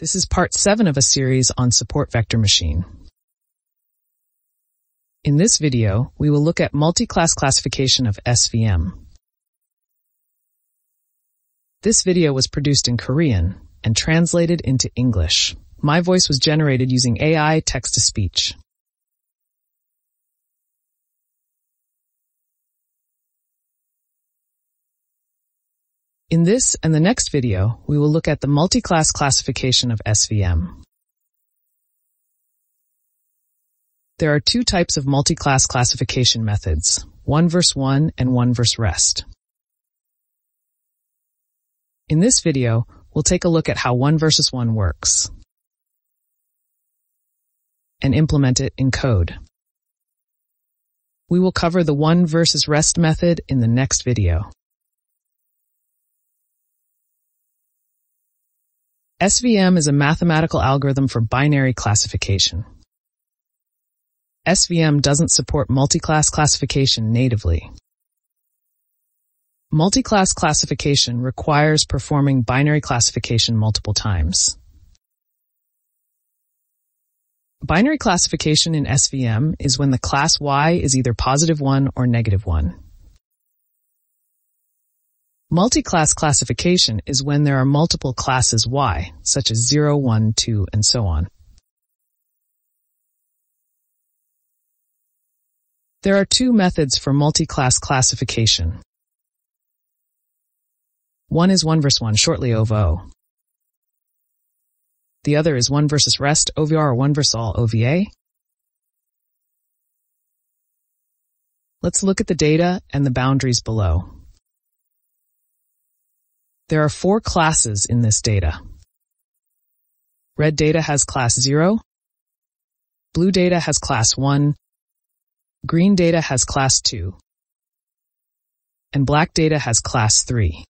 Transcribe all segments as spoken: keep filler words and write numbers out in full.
This is part seven of a series on support vector machine. In this video, we will look at multi-class classification of S V M. This video was produced in Korean and translated into English. My voice was generated using A I text-to-speech. In this and the next video, we will look at the multi-class classification of S V M. There are two types of multi-class classification methods, one versus one and one versus rest. In this video, we'll take a look at how one versus one works and implement it in code. We will cover the one versus rest method in the next video. S V M is a mathematical algorithm for binary classification. S V M doesn't support multi-class classification natively. Multi-class classification requires performing binary classification multiple times. Binary classification in S V M is when the class Y is either positive one or negative one. Multi-class classification is when there are multiple classes Y, such as zero, one, two, and so on. There are two methods for multi-class classification. One is one versus one, shortly OvO. The other is one versus rest, O V R, or one versus all, O V A. Let's look at the data and the boundaries below. There are four classes in this data. Red data has class zero, blue data has class one, green data has class two, and black data has class three.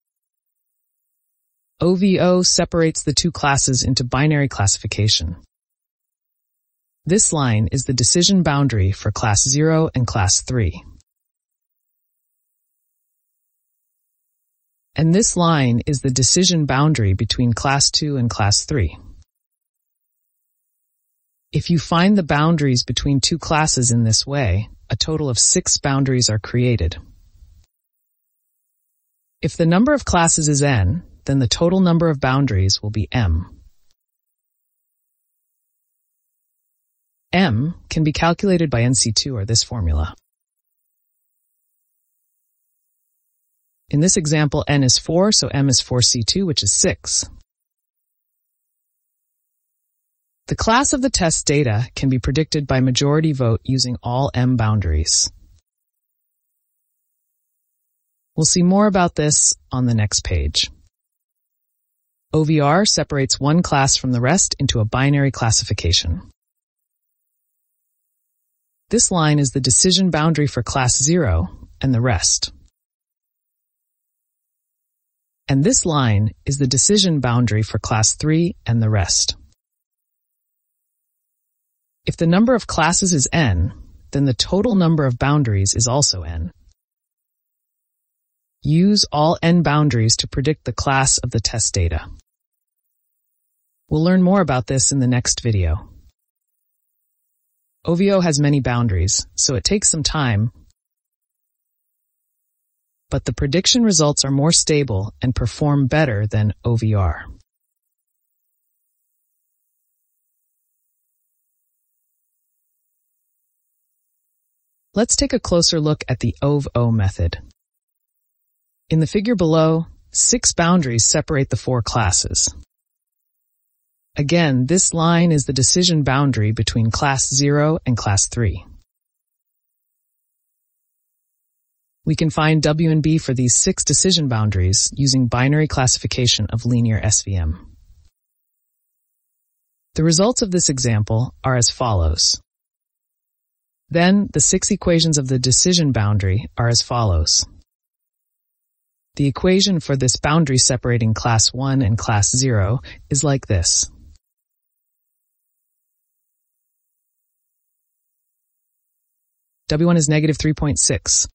OvO separates the two classes into binary classification. This line is the decision boundary for class zero and class three. And this line is the decision boundary between class two and class three. If you find the boundaries between two classes in this way, a total of six boundaries are created. If the number of classes is n, then the total number of boundaries will be m. M can be calculated by N C two or this formula. In this example, n is four, so m is four C two, which is six. The class of the test data can be predicted by majority vote using all m boundaries. We'll see more about this on the next page. O V R separates one class from the rest into a binary classification. This line is the decision boundary for class zero and the rest. And this line is the decision boundary for class three and the rest. If the number of classes is n, then the total number of boundaries is also n. Use all n boundaries to predict the class of the test data. We'll learn more about this in the next video. OvO has many boundaries, so it takes some time, but the prediction results are more stable and perform better than O V R. Let's take a closer look at the OvO method. In the figure below, six boundaries separate the four classes. Again, this line is the decision boundary between class zero and class three. We can find W and B for these six decision boundaries using binary classification of linear S V M. The results of this example are as follows. Then, the six equations of the decision boundary are as follows. The equation for this boundary separating class one and class zero is like this. W one is negative three point six.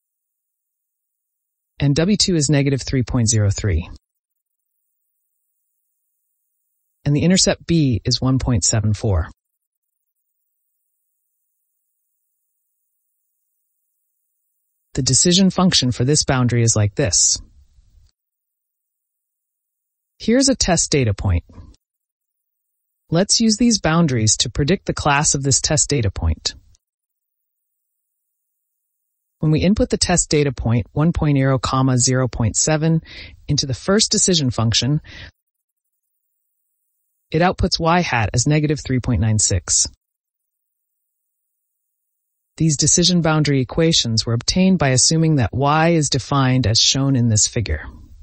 And W two is negative three point zero three. and the intercept B is one point seven four. The decision function for this boundary is like this. Here's a test data point. Let's use these boundaries to predict the class of this test data point. When we input the test data point one point zero, zero point seven into the first decision function, it outputs y hat as negative three point nine six. These decision boundary equations were obtained by assuming that y is defined as shown in this figure.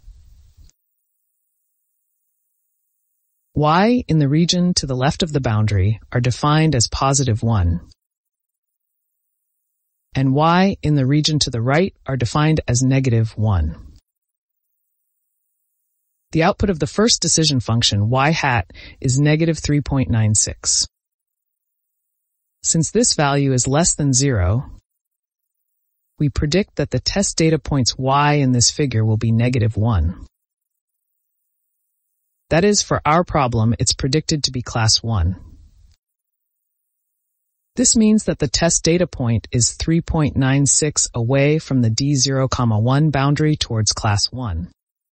Y in the region to the left of the boundary are defined as positive one, and y in the region to the right are defined as negative one. The output of the first decision function, y hat, is negative three point nine six. Since this value is less than zero, we predict that the test data point's y in this figure will be negative one. That is, for our problem, it's predicted to be class one. This means that the test data point is three point nine six away from the D zero, one boundary towards class one.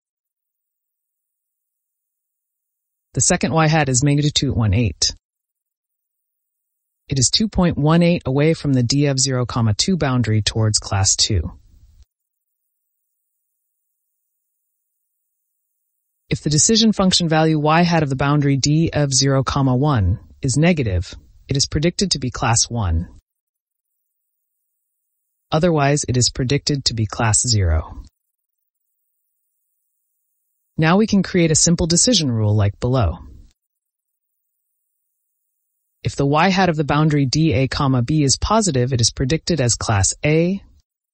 The second y hat is negative two point one eight. It is two point one eight away from the D of zero, two boundary towards class two. If the decision function value y hat of the boundary D of zero, one is negative, it is predicted to be class one. Otherwise, it is predicted to be class zero. Now we can create a simple decision rule like below. If the y hat of the boundary D A, B is positive, it is predicted as class A.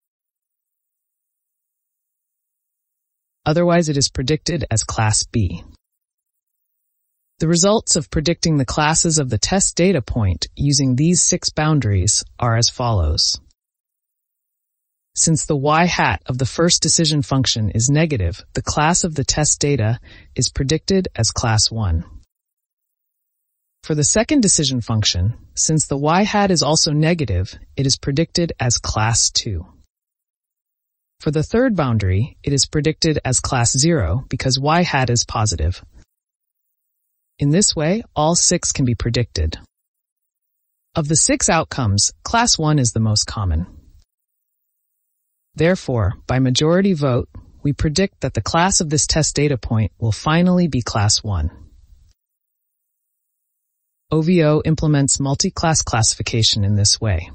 Otherwise, it is predicted as class B. The results of predicting the classes of the test data point using these six boundaries are as follows. Since the y hat of the first decision function is negative, the class of the test data is predicted as class one. For the second decision function, since the y hat is also negative, it is predicted as class two. For the third boundary, it is predicted as class zero because y hat is positive. In this way, all six can be predicted. Of the six outcomes, class one is the most common. Therefore, by majority vote, we predict that the class of this test data point will finally be class one. OvO implements multi-class classification in this way.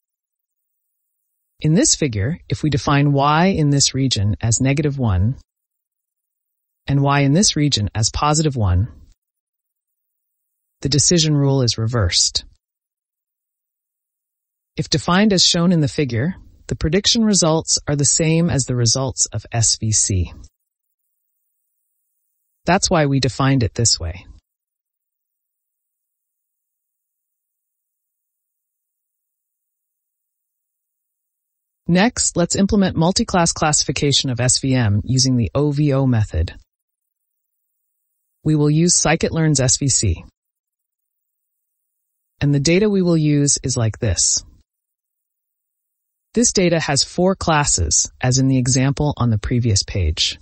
In this figure, if we define y in this region as negative one and y in this region as positive one, the decision rule is reversed. If defined as shown in the figure, the prediction results are the same as the results of S V C. That's why we defined it this way. Next, let's implement multi-class classification of S V M using the OvO method. We will use scikit-learn's S V C. And the data we will use is like this. This data has four classes, as in the example on the previous page.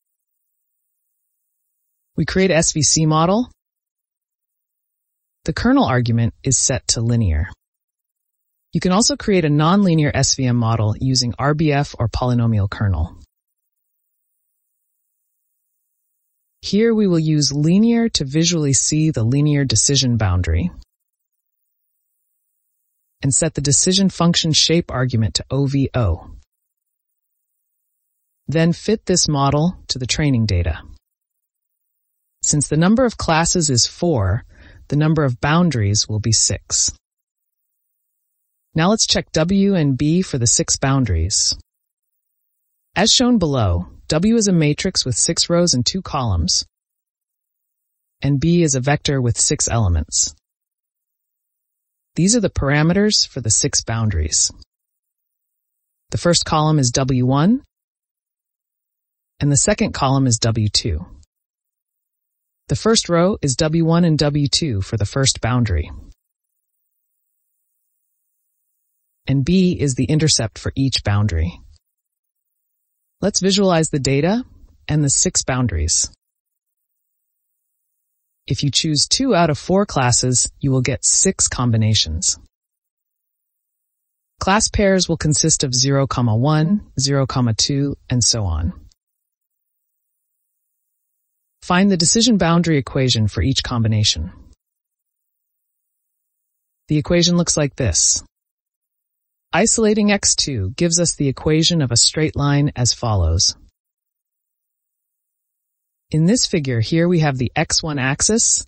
We create an S V C model. The kernel argument is set to linear. You can also create a nonlinear S V M model using R B F or polynomial kernel. Here we will use linear to visually see the linear decision boundary and set the decision function shape argument to OvO. Then fit this model to the training data. Since the number of classes is four, the number of boundaries will be six. Now let's check W and B for the six boundaries. As shown below, W is a matrix with six rows and two columns, and B is a vector with six elements. These are the parameters for the six boundaries. The first column is W one, and the second column is W two. The first row is W one and W two for the first boundary. And B is the intercept for each boundary. Let's visualize the data and the six boundaries. If you choose two out of four classes, you will get six combinations. Class pairs will consist of zero, one, zero, two, and so on. Find the decision boundary equation for each combination. The equation looks like this. Isolating x two gives us the equation of a straight line as follows. In this figure, here we have the x one axis,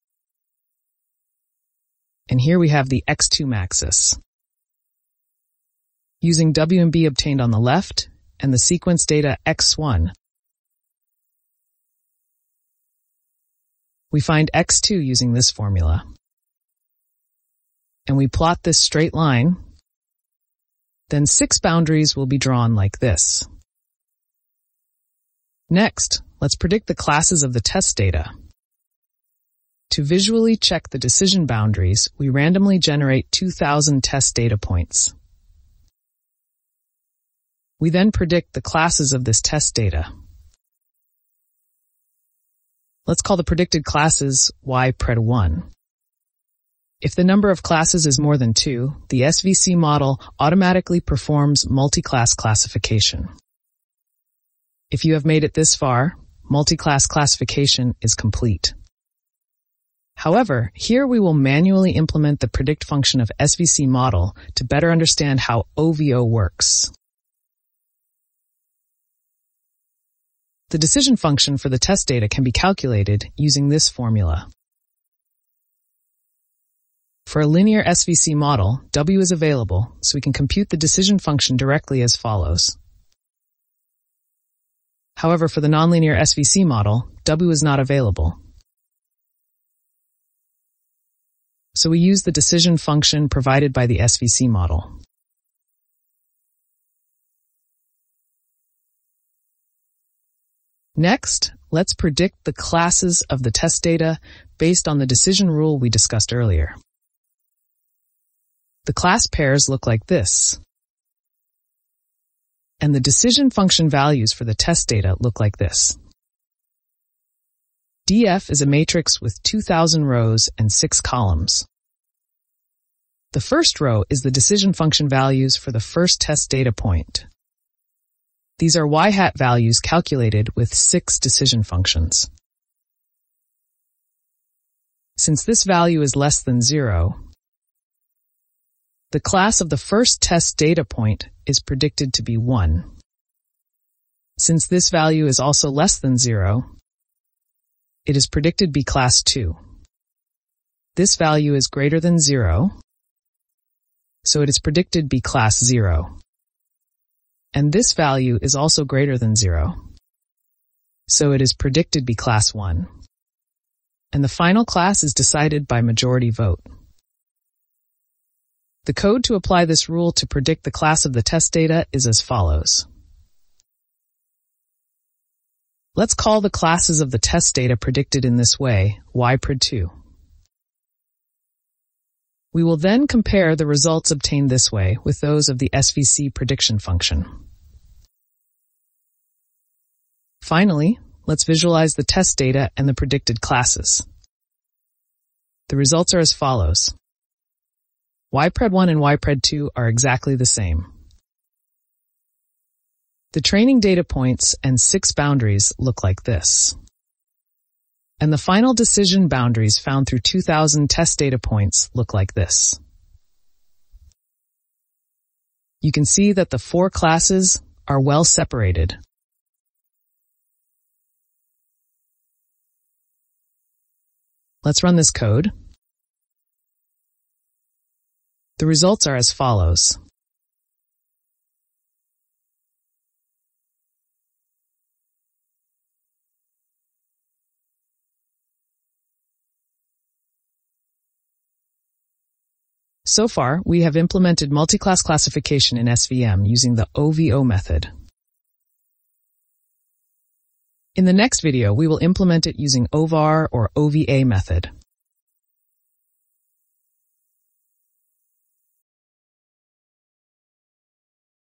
and here we have the x two axis. Using W and B obtained on the left, and the sequence data x one, we find x two using this formula. And we plot this straight line, then six boundaries will be drawn like this. Next, let's predict the classes of the test data. To visually check the decision boundaries, we randomly generate two thousand test data points. We then predict the classes of this test data. Let's call the predicted classes Y pred one. If the number of classes is more than two, the S V C model automatically performs multi-class classification. If you have made it this far, multi-class classification is complete. However, here we will manually implement the predict function of S V C model to better understand how O V O works. The decision function for the test data can be calculated using this formula. For a linear S V C model, W is available, so we can compute the decision function directly as follows. However, for the nonlinear S V C model, W is not available. So we use the decision function provided by the S V C model. Next, let's predict the classes of the test data based on the decision rule we discussed earlier. The class pairs look like this. And the decision function values for the test data look like this. D F is a matrix with two thousand rows and six columns. The first row is the decision function values for the first test data point. These are y-hat values calculated with six decision functions. Since this value is less than zero, the class of the first test data point is predicted to be one. Since this value is also less than zero, it is predicted to be class two. This value is greater than zero, so it is predicted to be class zero. And this value is also greater than zero, so it is predicted to be class one. And the final class is decided by majority vote. The code to apply this rule to predict the class of the test data is as follows. Let's call the classes of the test data predicted in this way Y pred two. We will then compare the results obtained this way with those of the S V C prediction function. Finally, let's visualize the test data and the predicted classes. The results are as follows. Y pred one and Y pred two are exactly the same. The training data points and six boundaries look like this. And the final decision boundaries found through two thousand test data points look like this. You can see that the four classes are well separated. Let's run this code. The results are as follows. So far, we have implemented multi-class classification in S V M using the O V O method. In the next video, we will implement it using O V A R or O V A method.